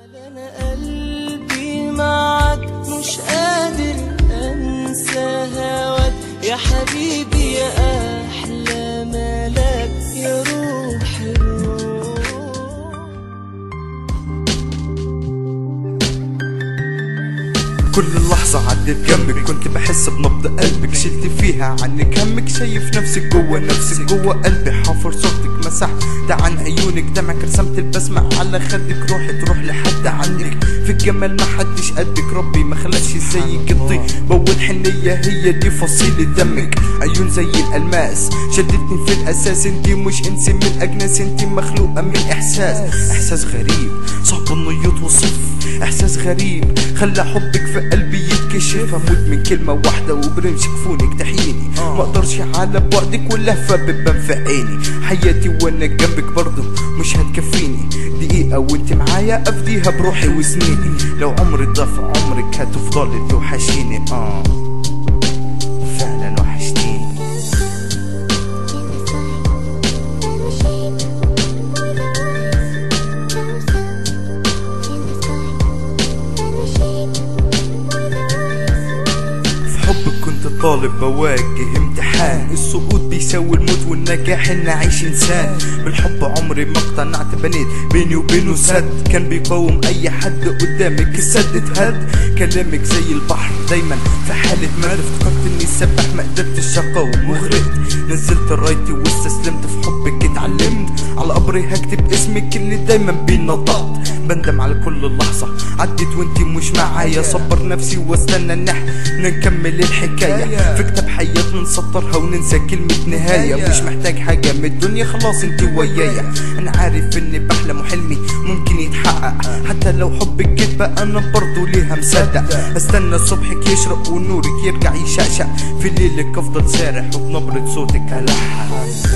انا قلبي معك مش قادر انسى هواك يا حبيبي يا احلى ملاك يا روح الروح. كل لحظة عدت جنبك كنت بحس بنبض قلبك، شلت فيها عنك همك، شايف نفسك جوه نفسك جوه قلبي، حافر صورتك مسحت عن عيونك، دمعك رسمت البسمة على خدك، روحي تروح لحد عندك في الجمال ما حدش قدك، ربي ما خلاش زيك الطيب بول حنية هي دي فصيلة دمك، عيون زي الألماس شدتني في الأساس، انتي مش انسي من الأجناس، انتي مخلوقة من إحساس غريب صعب انه يتوصف، إحساس غريب خلى حبك في قلبي يتكشف، اموت من كلمة واحدة وبرمش كفونك تحييني، ما اقدرش على بعدك واللهفة بتبان في عيني، حياتي وانا جنبك برضه مش هتكفيني، دقيقة وانت معايا افديها بروحي وسنيني، لو عمري ضاف عمرك هتفضلي توحشيني، فعلا وحشتيني. طالب بواجه امتحان، السقوط بيساوي الموت والنجاح ان اعيش انسان، بالحب عمري ما اقتنعت، بنيت بيني وبينه سد، كان بيقاوم اي حد قدامك السد اتهد، كلامك زي البحر دايما في حالة مرض، افتكرت اني سباح ما قدرتش اقاوم وغرقت، نزلت رايتي واستسلمت في حبك، اتعلمت على قبري هكتب اسمك اللي دايما بينطقت، بندم على كل لحظة عدت وانتي مش معايا، صبر نفسي واستنى ان احنا نكمل الحكاية، في كتاب حياتنا نسطرها وننسى كلمة نهاية، مش محتاج حاجة من الدنيا خلاص انتي ويايا، انا عارف اني بحلم وحلمي ممكن يتحقق، حتى لو حبك كدبة انا برضو ليها مصدق، استنى صبحك يشرق ونورك يرجع يشقشق، في ليلك افضل سارح وبنبرة صوتك الحق.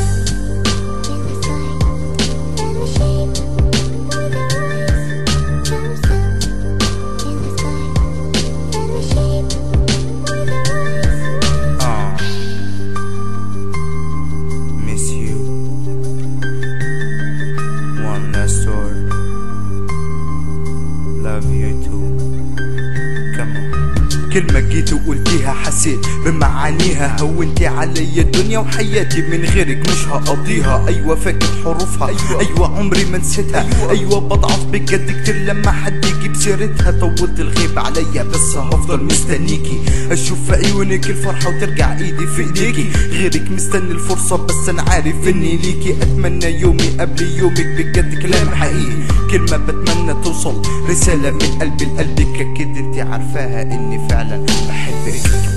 Love you too. Come on. كلمة جيت وقلتيها حسيت بمعانيها، هونتي عليا الدنيا وحياتي من غيرك مش هقضيها، ايوه فاكر حروفها، ايوه عمري ما نسيتها، ايوه بضعف بجد كتير لما حد يجيب سيرتها، طولت الغيب عليا بس هفضل مستنيكي، اشوف في عيونك الفرحة وترجع ايدي في ايديكي، غيرك مستني الفرصة بس انا عارف اني ليكي، اتمنى يومي قبل يومك بجد كلام حقيقي، كلمة بتمنى توصل رسالة من قلبي لقلبك، اكيد انتي عارفاها اني فعلا بحبك.